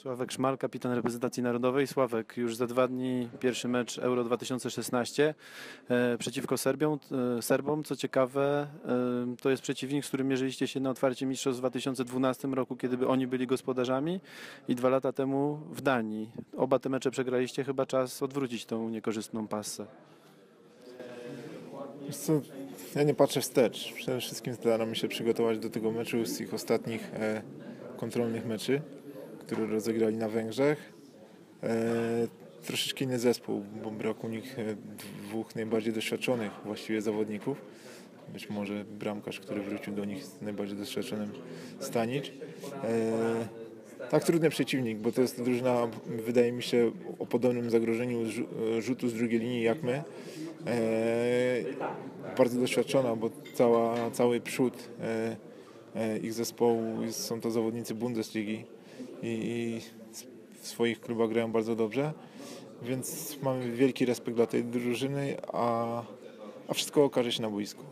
Sławek Szmal, kapitan reprezentacji narodowej. Sławek, już za 2 dni pierwszy mecz Euro 2016 przeciwko Serbom. Co ciekawe, to jest przeciwnik, z którym mierzyliście się na otwarcie mistrzostw w 2012 roku, kiedy oni byli gospodarzami, i 2 lata temu w Danii. Oba te mecze przegraliście, chyba czas odwrócić tą niekorzystną passę. Wiesz co, ja nie patrzę wstecz. Przede wszystkim staram się przygotować do tego meczu z ich ostatnich kontrolnych meczy, które rozegrali na Węgrzech. Troszeczkę inny zespół, bo brak u nich 2 najbardziej doświadczonych właściwie zawodników. Być może bramkarz, który wrócił do nich, najbardziej doświadczonym, Stanić. Tak, trudny przeciwnik, bo to jest drużyna, wydaje mi się, o podobnym zagrożeniu rzutu z drugiej linii jak my. Bardzo doświadczona, bo cały przód ich zespołu są to zawodnicy Bundesligi i w swoich klubach grają bardzo dobrze, więc mamy wielki respekt dla tej drużyny, a wszystko okaże się na boisku.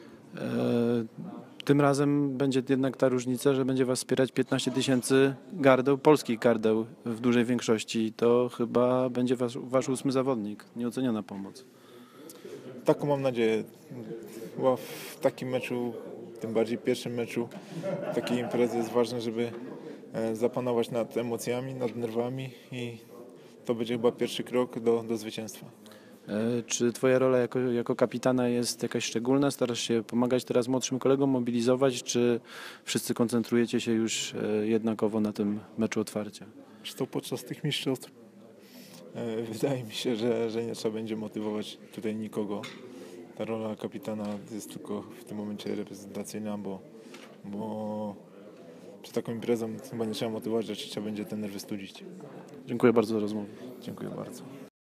Tym razem będzie jednak ta różnica, że będzie was wspierać 15 000 gardeł, polskich gardeł w dużej większości. To chyba będzie wasz 8. zawodnik. Nieoceniona pomoc. Taką mam nadzieję. Bo w takim meczu, tym bardziej pierwszym meczu takiej imprezy jest ważne, żeby zapanować nad emocjami, nad nerwami, i to będzie chyba pierwszy krok do zwycięstwa. Czy twoja rola jako kapitana jest jakaś szczególna? Starasz się pomagać teraz młodszym kolegom, mobilizować, czy wszyscy koncentrujecie się już jednakowo na tym meczu otwarcia? Zresztą podczas tych mistrzostw wydaje mi się, że nie trzeba będzie motywować tutaj nikogo. Ta rola kapitana jest tylko w tym momencie reprezentacyjna, bo przed taką imprezą chyba nie trzeba motywować, że trzeba będzie ten nerwy studzić. Dziękuję bardzo za rozmowę. Dziękuję bardzo.